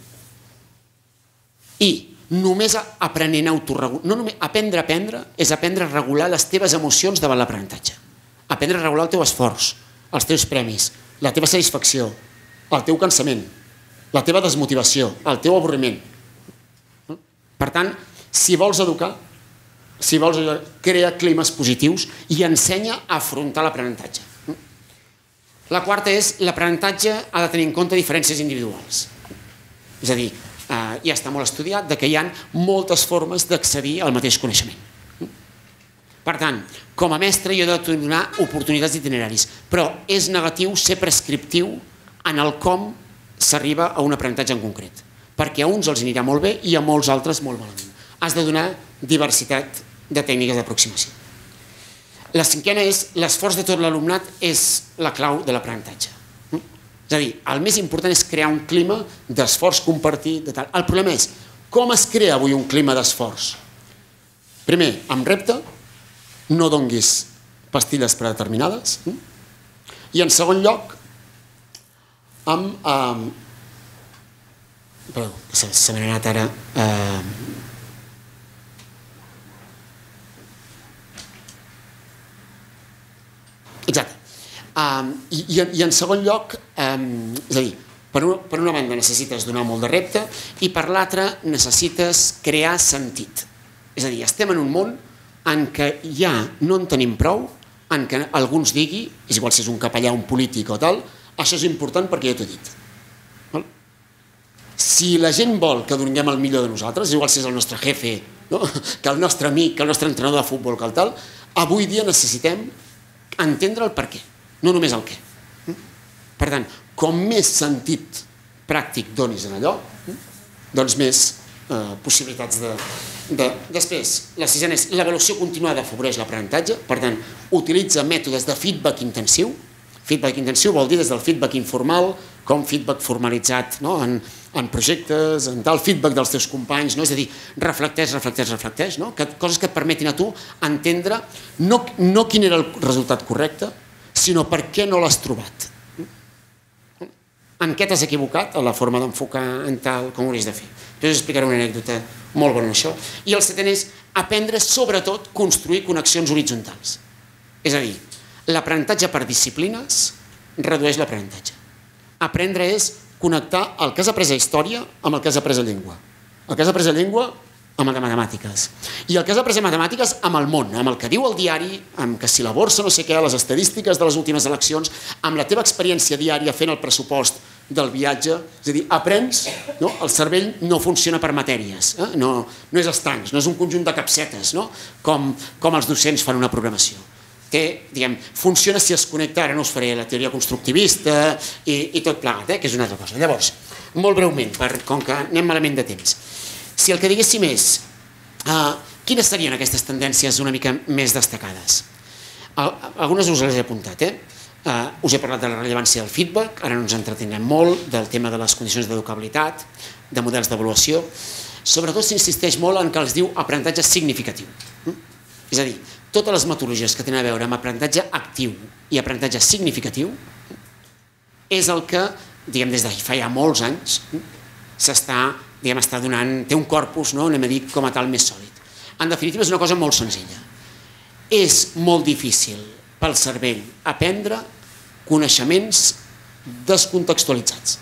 Speaker 1: I només aprenent a autorregular... No només aprendre a aprendre és aprendre a regular les teves emocions davant l'aprenentatge. Aprendre a regular el teu esforç, els teus premis, la teva satisfacció, el teu cansament, la teva desmotivació, el teu avorriment. Per tant, si vols educar, si vols crear climes positius i ensenya a afrontar l'aprenentatge. La quarta és l'aprenentatge ha de tenir en compte diferències individuals. És a dir, ja està molt estudiat que hi ha moltes formes d'accedir al mateix coneixement. Per tant, com a mestre jo he de donar oportunitats d'itineraris, però és negatiu ser prescriptiu en el com s'arriba a un aprenentatge en concret, perquè a uns els anirà molt bé i a molts altres molt malament. Has de donar diversitat de tècniques d'aproximació. La cinquena és l'esforç de tot l'alumnat és la clau de l'aprenentatge. És a dir, el més important és crear un clima d'esforç compartit. El problema és com es crea avui un clima d'esforç. Primer, amb repte, no donguis pastilles predeterminades. I en segon lloc, amb... Perdó, se m'ha anat ara... Exacte. I en segon lloc, és a dir, per una banda necessites donar molt de repte i per l'altra necessites crear sentit. És a dir, estem en un món en què ja no en tenim prou, en què algú ens digui, és igual si és un capellà, un polític o tal, això és important perquè ja t'ho he dit. Si la gent vol que donem el millor de nosaltres, igual si és el nostre jefe, que el nostre amic, que el nostre entrenador de futbol, que el tal, avui dia necessitem entendre el per què, no només el què. Per tant, com més sentit pràctic donis en allò, doncs més possibilitats de... Després, la sisena és l'avaluació continuada afavoreix l'aprenentatge, per tant, utilitza mètodes de feedback intensiu. Feedback intensiu vol dir des del feedback informal com feedback formalitzat en projectes, en tal, feedback dels teus companys, és a dir, reflecteix, reflecteix, reflecteix, coses que et permetin a tu entendre no quin era el resultat correcte, sinó per què no l'has trobat. En què t'has equivocat a la forma d'enfocar en tal com ho hauries de fer. Jo us explicaré una anècdota molt bona en això. I el setè és aprendre, sobretot, construir connexions horitzontals. És a dir, l'aprenentatge per disciplines redueix l'aprenentatge. Aprendre és connectar el que has après a història amb el que has après a llengua. El que has après a llengua amb el de matemàtiques. I el que has après a matemàtiques amb el món, amb el que diu el diari, amb que si la borsa no sé què, les estadístiques de les últimes eleccions, amb la teva experiència diària fent el pressupost del viatge. És a dir, aprens, el cervell no funciona per matèries, no és estancs, no és un conjunt de capsetes, com els docents fan una programació. Funciona si es connecta, ara no us faré la teoria constructivista i tot plegat, que és una altra cosa. Llavors, molt breument, com que anem malament de temps, si el que diguéssim és quines serien aquestes tendències una mica més destacades? Algunes us les he apuntat. Us he parlat de la rellevància del feedback, ara no ens entretindrem molt, del tema de les condicions d'educabilitat, de models d'avaluació. Sobretot s'insisteix molt en que els diu aprenentatge significatiu. És a dir, totes les metodologies que tenen a veure amb aprenentatge actiu i aprenentatge significatiu és el que, diguem, des de fa ja molts anys, s'està, diguem, està donant, té un corpus, no?, anem a dir, com a tal més sòlid. En definitiva, és una cosa molt senzilla. És molt difícil pel cervell aprendre coneixements descontextualitzats.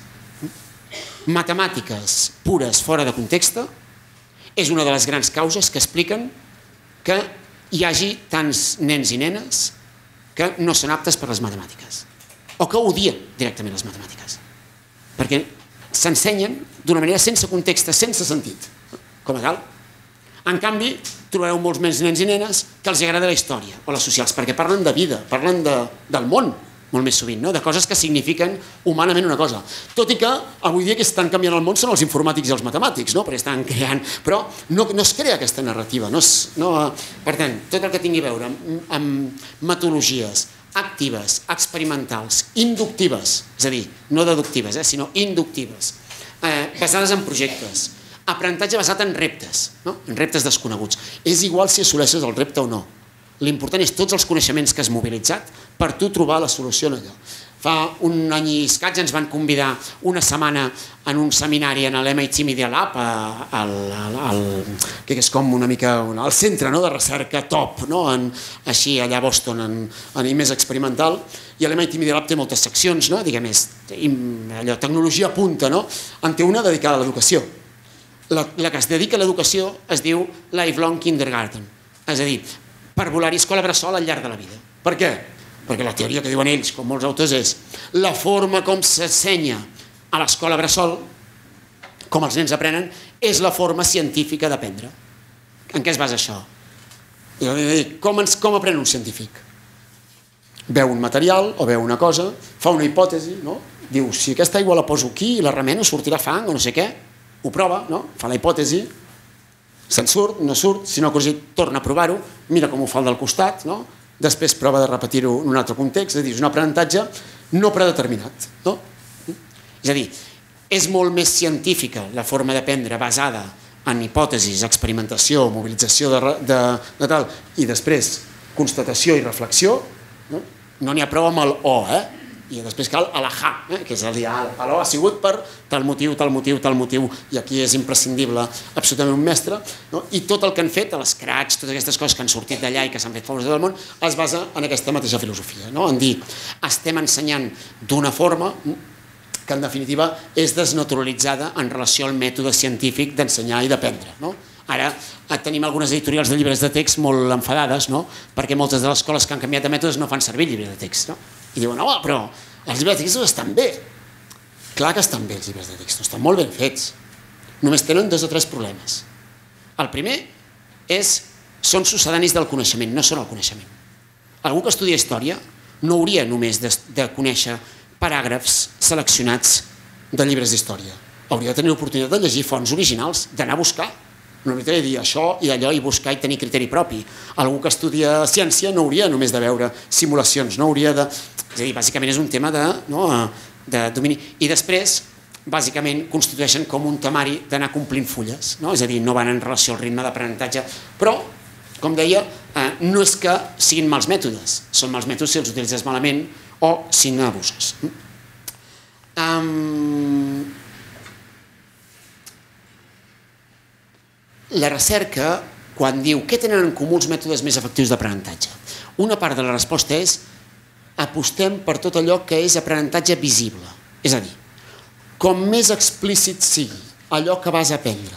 Speaker 1: Matemàtiques pures fora de context és una de les grans causes que expliquen que hi hagi tants nens i nenes que no són aptes per les matemàtiques o que odien directament les matemàtiques perquè s'ensenyen d'una manera sense context, sense sentit, com a tal. En canvi, trobareu molts més nens i nenes que els agrada la història o les socials, perquè parlen de vida, parlen del món, molt més sovint, de coses que signifiquen humanament una cosa. Tot i que avui dia que estan canviant el món són els informàtics i els matemàtics, perquè estan creant, però no es crea aquesta narrativa. Per tant, tot el que tingui a veure amb metodologies actives, experimentals, inductives, és a dir, no deductives, sinó inductives, basades en projectes, aprenentatge basat en reptes, en reptes desconeguts. És igual si assoleixes el repte o no. l'important és tots els coneixements que has mobilitzat per tu trobar la solució en allò. Fa un any i escaig ens van convidar una setmana en un seminari en l'M I T Media Lab, que és com una mica el centre de recerca top, així allà a Boston, i més experimental, i l'M I T Media Lab té moltes seccions, diguem, allò, tecnologia punta, en té una dedicada a l'educació. La que es dedica a l'educació es diu Lifelong Kindergarten, és a dir, parvulari escola bressol al llarg de la vida. Per què? Perquè la teoria que diuen ells, com molts autors, és la forma com s'ensenya a l'escola bressol, com els nens aprenen, és la forma científica d'aprendre. En què es basa això? Com aprèn un científic? Veu un material o veu una cosa, fa una hipòtesi, diu, si aquesta aigua la poso aquí i la remeno sortirà fang o no sé què, ho prova, fa la hipòtesi, se'n surt, no surt, si no ha corregit, torna a provar-ho, mira com ho fa el del costat, després prova de repetir-ho en un altre context, és a dir, és un aprenentatge no predeterminat. És a dir, és molt més científica la forma d'aprendre basada en hipòtesis, experimentació, mobilització de tal, i després constatació i reflexió, no n'hi ha prou amb el o, eh? I després cal l'ahà, que és el dir, l'o ha sigut per tal motiu, tal motiu, tal motiu, i aquí és imprescindible absolutament un mestre, i tot el que han fet, l'escratch, totes aquestes coses que han sortit d'allà i que s'han fet fora del món, es basa en aquesta mateixa filosofia, en dir, estem ensenyant d'una forma que en definitiva és desnaturalitzada en relació al mètode científic d'ensenyar i d'aprendre. Ara tenim algunes editorials de llibres de text molt enfadades, perquè moltes de les escoles que han canviat de mètodes no fan servir llibres de text, i diuen, home, però els llibres de text estan bé. Clar que estan bé els llibres de text, estan molt ben fets. Només tenen dos o tres problemes. El primer és, són succedanis del coneixement, no són el coneixement. Algú que estudia història no hauria només de conèixer paràgrafs seleccionats de llibres d'història. Hauria de tenir l'oportunitat de llegir fonts originals, d'anar a buscar. No hauria de dir això i allò i buscar i tenir criteri propi. Algú que estudia ciència no hauria només de veure simulacions, no hauria de... És a dir, bàsicament és un tema de domini. I després, bàsicament, constitueixen com un temari d'anar complint fulles. És a dir, no van en relació al ritme d'aprenentatge. Però, com deia, no és que siguin mals mètodes. Són mals mètodes si els utilitzes malament o si n'abuses. La recerca, quan diu què tenen en comú els mètodes més efectius d'aprenentatge, una part de la resposta és apostem per tot allò que és aprenentatge visible. És a dir, com més explícit sigui allò que vas aprendre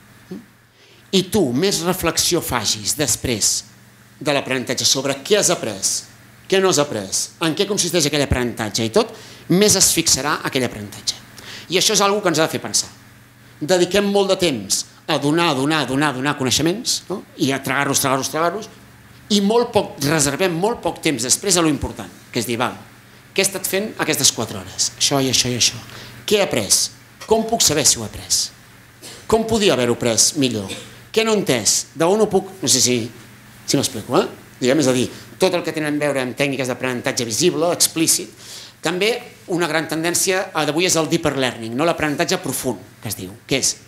Speaker 1: i tu més reflexió facis després de l'aprenentatge sobre què has après, què no has après, en què consisteix aquell aprenentatge i tot, més es fixarà aquell aprenentatge. I això és una cosa que ens ha de fer pensar. Dediquem molt de temps a donar, donar, donar, donar coneixements i a tragar-los, tragar-los, tragar-los i molt poc, reservem molt poc temps després a lo important, que és dir, val, què he estat fent aquestes quatre hores? Això i això i això. Què he après? Com puc saber si ho he après? Com podia haver-ho après millor? Què no he entès? D'on ho puc... No sé si m'explico, eh? És a dir, tot el que tenen a veure amb tècniques d'aprenentatge visible, explícit. També una gran tendència d'avui és el deeper learning, no l'aprenentatge profund, que es diu, que és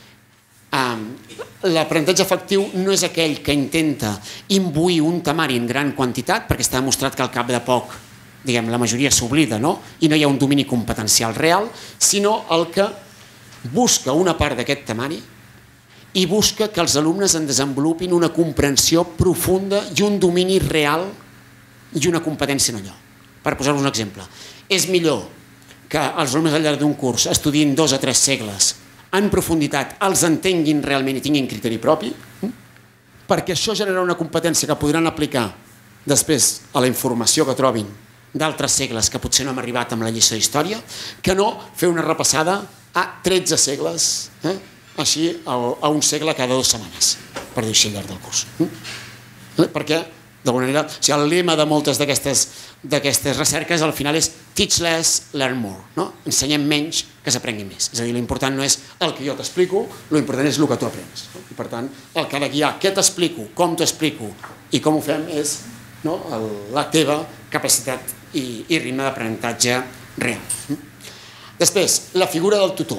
Speaker 1: l'aprenentatge efectiu no és aquell que intenta imbuir un temari en gran quantitat, perquè està demostrat que al cap de poc, diguem, la majoria s'oblida, no? I no hi ha un domini competencial real, sinó el que busca una part d'aquest temari i busca que els alumnes en desenvolupin una comprensió profunda i un domini real i una competència en allò. Per posar-vos un exemple, és millor que els alumnes al llarg d'un curs estudiïn dos o tres segles en profunditat, els entenguin realment i tinguin criteri propi, perquè això generarà una competència que podran aplicar després a la informació que trobin d'altres segles que potser no hem arribat amb la lliçó d'història, que no fer una repassada a tretze segles, així a un segle cada dues setmanes, per dir així al llarg del curs. Perquè, d'alguna manera, el lema de moltes d'aquestes recerques al final és teach less, learn more. Ensenyem menys que s'aprengui més. És a dir, l'important no és el que jo t'explico, l'important és el que tu aprens. I per tant, el que ha de guiar què t'explico, com t'ho explico i com ho fem és la teva capacitat i ritme d'aprenentatge real. Després, la figura del tutor.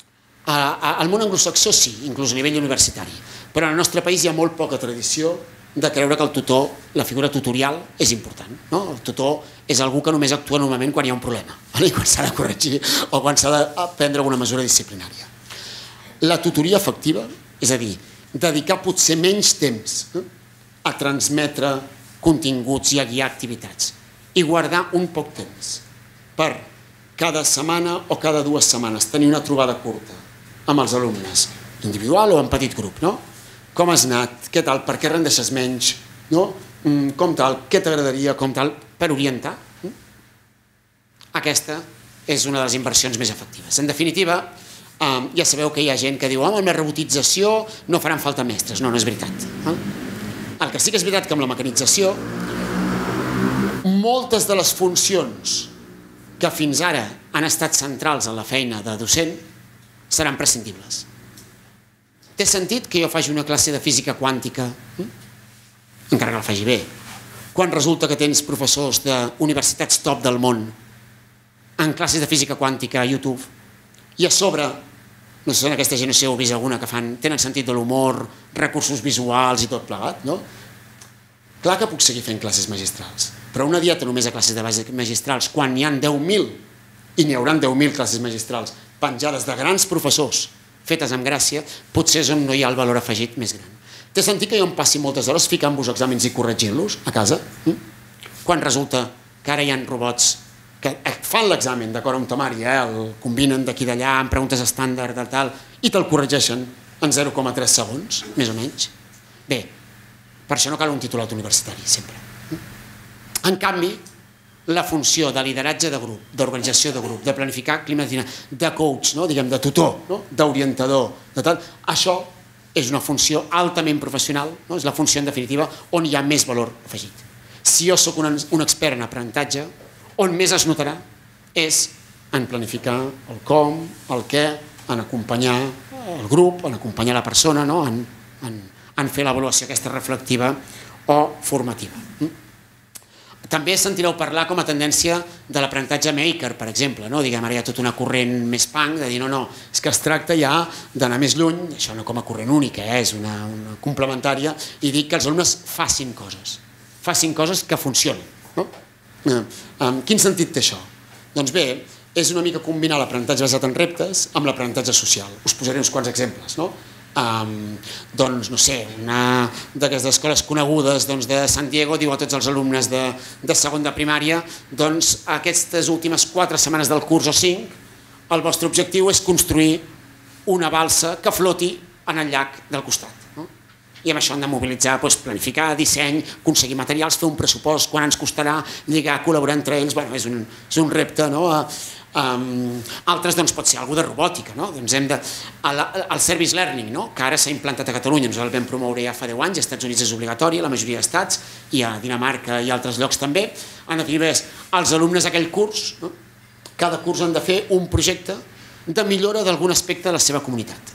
Speaker 1: Al món anglosaxó sí, inclús a nivell universitari, però en el nostre país hi ha molt poca tradició de creure que el tutor, la figura tutorial, és important. El tutor és algú que només actua normalment quan hi ha un problema, quan s'ha de corregir o quan s'ha de prendre alguna mesura disciplinària. La tutoria efectiva, és a dir, dedicar potser menys temps a transmetre continguts i a guiar activitats i guardar un poc temps per cada setmana o cada dues setmanes tenir una trobada curta amb els alumnes, individual o en petit grup, no? Com has anat, què tal, per què rendeixes menys, com tal, què t'agradaria, com tal, per orientar. Aquesta és una de les inversions més efectives. En definitiva, ja sabeu que hi ha gent que diu amb la robotització no faran falta mestres. No, no és veritat. El que sí que és veritat que amb la mecanització moltes de les funcions que fins ara han estat centrals en la feina de docent seran prescindibles. Té sentit que jo faci una classe de física quàntica, encara que la faci bé, quan resulta que tens professors d'universitats top del món en classes de física quàntica a YouTube i a sobre, no sé si en aquesta generació heu vist alguna que fan, tenen sentit de l'humor, recursos visuals i tot plegat, no? Clar que puc seguir fent classes magistrals, però una dieta només a classes de magistrals, quan n'hi ha deu mil, i n'hi haurà deu mil classes magistrals penjades de grans professors fetes amb gràcia, potser és on no hi ha el valor afegit més gran. Té sentit que jo em passi moltes hores ficant-vos exàmens i corregint-los a casa? Quan resulta que ara hi ha robots que fan l'examen d'acord amb temari, el combinen d'aquí d'allà amb preguntes estàndard i te'l corregeixen en zero coma tres segons, més o menys. Bé, per això no cal un titulat universitari, sempre. En canvi, la funció de lideratge de grup, d'organització de grup, de planificar clima de coach, de tutor, d'orientador, això és una funció altament professional, és la funció en definitiva on hi ha més valor afegit. Si jo soc un expert en aprenentatge, on més es notarà és en planificar el com, el què, en acompanyar el grup, en acompanyar la persona, en fer l'avaluació aquesta reflectiva o formativa. També sentireu parlar com a tendència de l'aprenentatge maker, per exemple. Diguem, ara hi ha tota una corrent més punk de dir no, no, és que es tracta ja d'anar més lluny, això no com a corrent única, és una complementària, i dir que els alumnes facin coses, facin coses que funcionin. Quin sentit té això? Doncs bé, és una mica combinar l'aprenentatge basat en reptes amb l'aprenentatge social. Us posaré uns quants exemples, no? Doncs, no sé, una d'aquestes escoles conegudes de San Diego diu a tots els alumnes de segon de primària doncs aquestes últimes quatre setmanes del curs o cinc el vostre objectiu és construir una balsa que floti en el llac del costat. I amb això han de mobilitzar, planificar, disseny, aconseguir materials, fer un pressupost, quan ens costarà, lligar, col·laborar entre ells, és un repte, no? Altres pot ser alguna de robòtica, el service learning, que ara s'ha implantat a Catalunya, nosaltres el vam promoure ja fa deu anys, als Estats Units és obligatori, a la majoria d'estats, i a Dinamarca i altres llocs també. En definitiva, els alumnes d'aquell curs, cada curs han de fer un projecte de millora d'algun aspecte de la seva comunitat.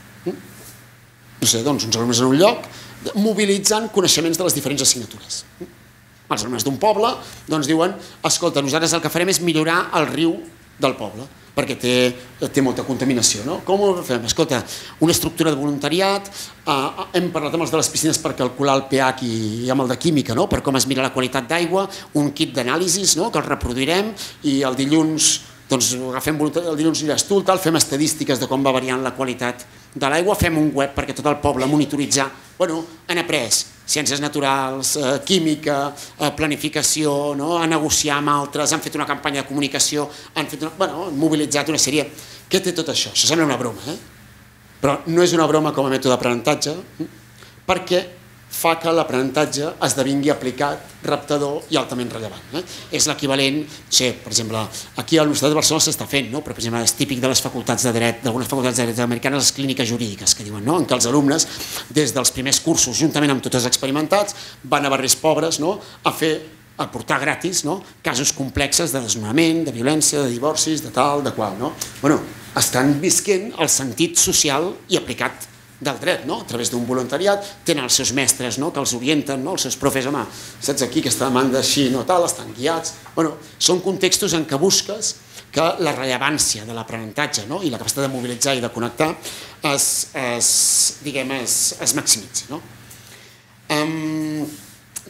Speaker 1: No sé, doncs uns alumnes en un lloc mobilitzant coneixements de les diferents assignatures. Els alumnes d'un poble diuen, escolta, nosaltres el que farem és millorar el riu del poble, perquè té molta contaminació. Com ho fem? Escolta, una estructura de voluntariat, hem parlat amb els de les piscines per calcular el pH i amb el de química, per com es mira la qualitat d'aigua, un kit d'anàlisis que el reproduirem i el dilluns doncs agafem el dilluns aniràs tu, fem estadístiques de com va variant la qualitat de l'aigua, fem un web perquè tot el poble monitoritzar. Bueno, han après ciències naturals, química, planificació, a negociar amb altres, han fet una campanya de comunicació, han mobilitzat una sèrie. Què té tot això? Això sembla una broma, però no és una broma com a mètode d'aprenentatge, perquè fa que l'aprenentatge esdevingui aplicat, reptador i altament rellevant. És l'equivalent, per exemple, aquí a l'Universitat de Barcelona s'està fent, però per exemple és típic de les facultats de dret, d'algunes facultats de dret americanes, les clíniques jurídiques, que diuen en què els alumnes, des dels primers cursos, juntament amb tots els experimentats, van a barris pobres a fer, a portar gratis, casos complexes de desnonament, de violència, de divorcis, de tal, de qual. Bueno, estan visquent el sentit social i aplicat del dret, a través d'un voluntariat, tenen els seus mestres que els orienten, els seus profes, home, saps aquí aquesta demanda així, no tal, estan guiats. Bueno, són contextos en què busques que la rellevància de l'aprenentatge i la capacitat de mobilitzar i de connectar es maximitzi.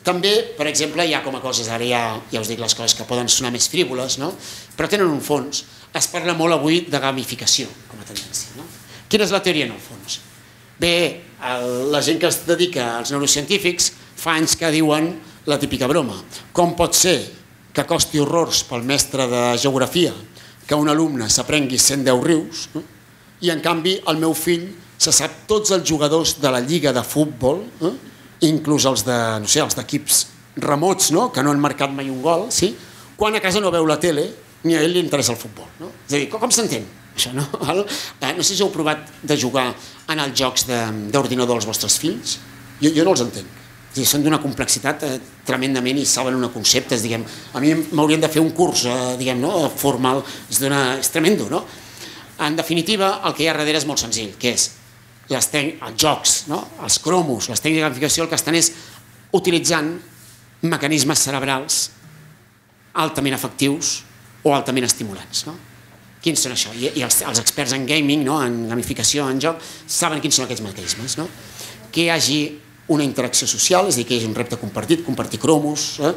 Speaker 1: També, per exemple, hi ha com a coses, ara ja, ja us dic les coses que poden sonar més frívoles, no? Però tenen un fons. Es parla molt avui de gamificació com a tendència. No? Quina és la teoria en el fons? Bé, el, la gent que es dedica als neurocientífics fa anys que diuen la típica broma. Com pot ser que costi horrors pel mestre de geografia que un alumne s'aprengui cent deu rius, no? I en canvi el meu fill se sap tots els jugadors de la lliga de futbol, eh? Inclús els de, no sé, els d'equips remots, no? Que no han marcat mai un gol, sí? Quan a casa no veu la tele ni a ell li interessa el futbol. No? És a dir, com s'entén? Això, no? Eh, no sé si heu provat de jugar en els jocs d'ordinador dels vostres fills. Jo, jo no els entenc. És a dir, són d'una complexitat eh, tremendament i saben uns conceptes, diguem. A mi m'haurien de fer un curs, eh, diguem, no? Formal, és, és tremendo, no? En definitiva, el que hi ha darrere és molt senzill, que és les els jocs, no? Els cromos, les tècniques de gamificació, el que estan és utilitzant mecanismes cerebrals altament efectius o altament estimulants. No? Quins són això? I, i els, els experts en gaming, no? En gamificació, en joc, saben quins són aquests mecanismes. No? Que hi hagi una interacció social, és a dir, que hi hagi un repte compartit, compartir cromos, eh?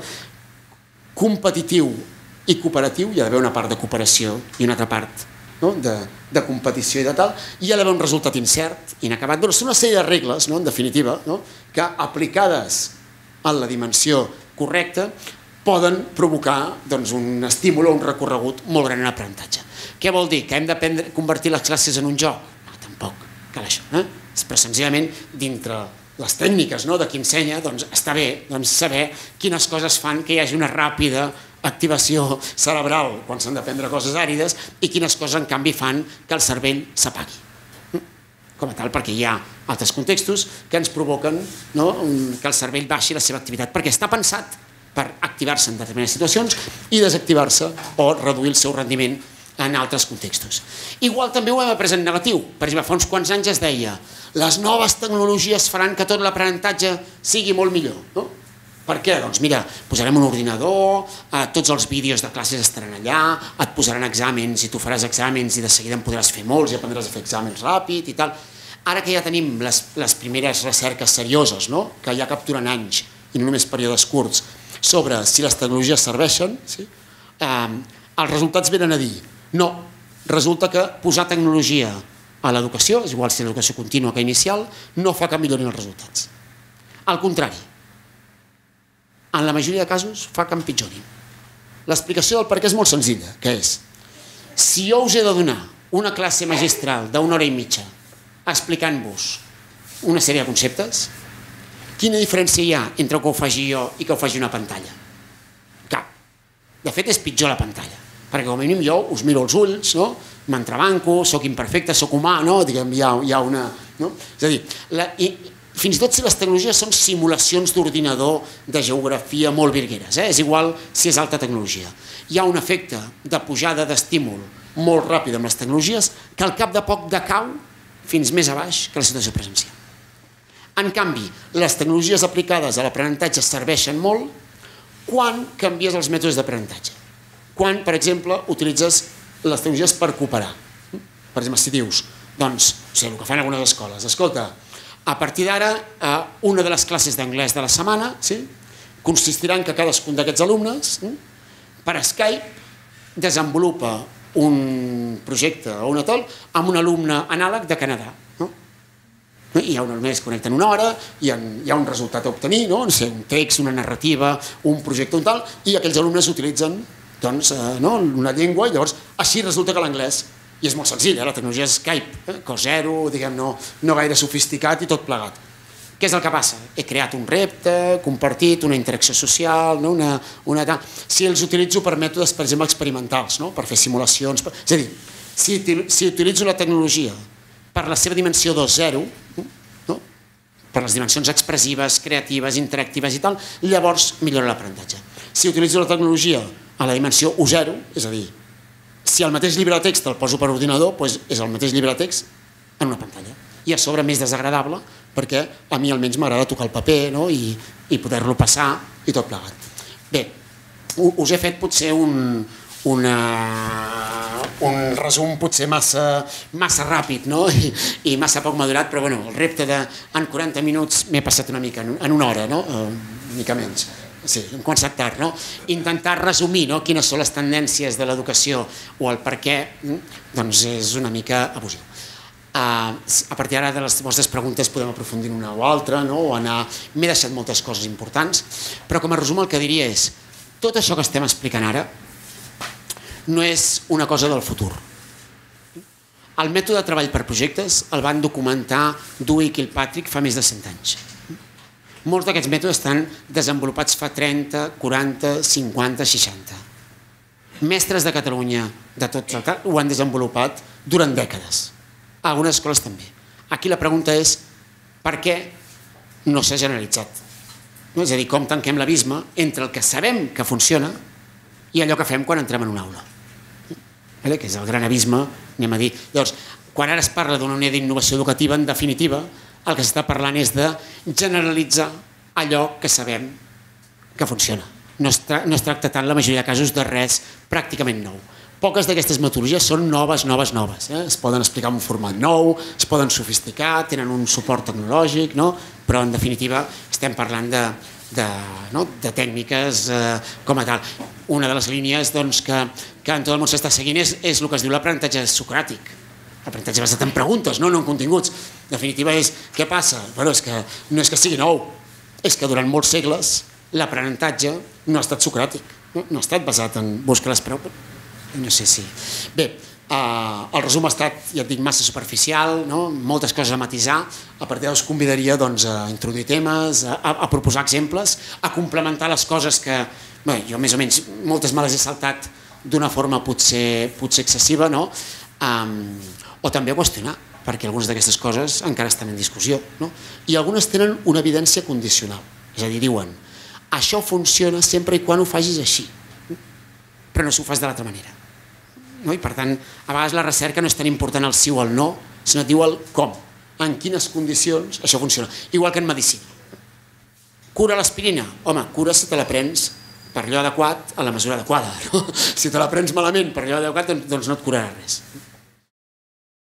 Speaker 1: Competitiu i cooperatiu, hi ha d'haver una part de cooperació i una altra part no? de, de competició i de tal, i hi ha d'haver un resultat incert, inacabat. Però són una sèrie de regles, no? En definitiva, no? Que aplicades en la dimensió correcta poden provocar doncs, un estímul o un recorregut molt gran en aprenentatge. Què vol dir? Que hem de convertir les classes en un joc? No, tampoc cal això. Eh? Però senzillament, dintre les tècniques no? De qui ensenya, doncs, està bé doncs, saber quines coses fan que hi hagi una ràpida activació cerebral quan s'han d'aprendre coses àrides i quines coses, en canvi, fan que el cervell s'apagui. Com a tal, perquè hi ha altres contextos que ens provoquen no? Que el cervell baixi la seva activitat, perquè està pensat per activar-se en determinades situacions i desactivar-se o reduir el seu rendiment en altres contextos. Igual també ho hem après en negatiu. Per exemple, fa uns quants anys es deia les noves tecnologies faran que tot l'aprenentatge sigui molt millor. No? Per què? Doncs mira, posarem un ordinador, eh, tots els vídeos de classes estaran allà, et posaran exàmens i tu faràs exàmens i de seguida en podràs fer molts i aprendràs a fer exàmens ràpid i tal. Ara que ja tenim les, les primeres recerques serioses, no? Que ja capturen anys i no només períodes curts, sobre si les tecnologies serveixen, sí? eh, els resultats venen a dir no, resulta que posar tecnologia a l'educació, és igual si l'educació contínua que inicial, no fa que millorin els resultats. Al contrari, en la majoria de casos fa que empitjorin. L'explicació del per què és molt senzilla, que és, si jo us he de donar una classe magistral d'una hora i mitja explicant-vos una sèrie de conceptes, quina diferència hi ha entre que ho faci jo i que ho faci una pantalla? Cap. De fet, és pitjor la pantalla, perquè com a mínim jo us miro els ulls, no? M'entrebanco, soc imperfecte, soc humà, no? Diguem, hi ha, hi ha una... No? És a dir, la, i, fins i tot si les tecnologies són simulacions d'ordinador de geografia molt virgueres, eh? És igual si és alta tecnologia. Hi ha un efecte de pujada d'estímul molt ràpid amb les tecnologies que al cap de poc decau fins més a baix que la situació presencial. En canvi, les tecnologies aplicades a l'aprenentatge serveixen molt quan canvies els mètodes d'aprenentatge. Quan, per exemple, utilitzes les tecnologies per cooperar. Per exemple, si dius, doncs, o sigui, el que fan algunes escoles, escolta, a partir d'ara, una de les classes d'anglès de la setmana sí, consistirà en que cadascun d'aquests alumnes, per Skype, desenvolupa un projecte o una tal amb un alumne anàleg de Canadà. No? Hi ha un alumne que es connecta en una hora, hi ha, hi ha un resultat a obtenir, no? No sé, un text, una narrativa, un projecte, un tal, i aquells alumnes utilitzen doncs, eh, no? Una llengua, i llavors així resulta que l'anglès, i és molt senzill, eh? La tecnologia és Skype, eh? Cos zero, diguem, no, no gaire sofisticat i tot plegat. Què és el que passa? He creat un repte, compartit, una interacció social, no? una, una... Si els utilitzo per mètodes, per exemple, experimentals, no? Per fer simulacions... Per... És a dir, si, si utilitzo la tecnologia per la seva dimensió dos zero, no? Per les dimensions expressives, creatives, interactives i tal, llavors millora l'aprenentatge. Si utilitzo la tecnologia a la dimensió u zero, és a dir, si el mateix llibre de text el poso per ordinador, doncs és el mateix llibre de text en una pantalla. I a sobre més desagradable, perquè a mi almenys m'agrada tocar el paper no? I, i poder-lo passar i tot plegat. Bé, us he fet potser un, una, un resum potser massa, massa ràpid, no? I, i massa poc madurat, però bueno, el repte de en quaranta minuts m'he passat una mica, en una hora, no? Uh, una mica menys. Sí, hem començat tard, no? Intentar resumir, no?, quines són les tendències de l'educació o el per què, doncs és una mica abusiu. Uh, a partir ara de les vostres preguntes podem aprofundir en una o altra, no? O anar... M'he deixat moltes coses importants, però com a resum el que diria és tot això que estem explicant ara no és una cosa del futur. El mètode de treball per projectes el van documentar Dewey i Kilpatrick fa més de cent anys. Molts d'aquests mètodes estan desenvolupats fa trenta, quaranta, cinquanta, seixanta. Mestres de Catalunya de tot el cas ho han desenvolupat durant dècades. Algunes escoles també. Aquí la pregunta és per què no s'ha generalitzat? És a dir, com tanquem l'abisme entre el que sabem que funciona i allò que fem quan entrem en una aula. Que és el gran abisme, anem a dir. Llavors, quan ara es parla d'una unió d'innovació educativa, en definitiva, el que s'està parlant és de generalitzar allò que sabem que funciona. No es, tra no es tracta tant, la majoria de casos, de res pràcticament nou. Poques d'aquestes metodologies són noves, noves, noves. Eh? Es poden explicar en un format nou, es poden sofisticar, tenen un suport tecnològic, no? Però en definitiva estem parlant de, de, no? de tècniques eh, com a tal. Una de les línies doncs, que, que en tot el món s'està seguint és, és el que es diu l'aprenentatge socràtic. L'aprenentatge basat en preguntes, no, no en continguts. En definitiva és, què passa? Bueno, és que no és que sigui nou, és que durant molts segles l'aprenentatge no ha estat socràtic, no, no ha estat basat en buscar les preguntes. No sé si... Bé, eh, el resum ha estat, ja et dic, massa superficial, no? Moltes coses a matisar. A partir d'ara us convidaria doncs, a introduir temes, a, a proposar exemples, a complementar les coses que... Bé, jo més o menys moltes me les he saltat d'una forma potser, potser excessiva, no? Um, o també a qüestionar, perquè algunes d'aquestes coses encara estan en discussió, no? I algunes tenen una evidència condicional, és a dir, diuen això funciona sempre i quan ho facis així, però no si ho fas de l'altra manera, no? I per tant, a vegades la recerca no és tan important el sí o el no, sinó diu el com, en quines condicions això funciona, igual que en medicina. Cura l'aspirina, home, cura si te la prens per allò adequat a la mesura adequada, no? Si te la prens malament per allò adequat, doncs no et curarà res.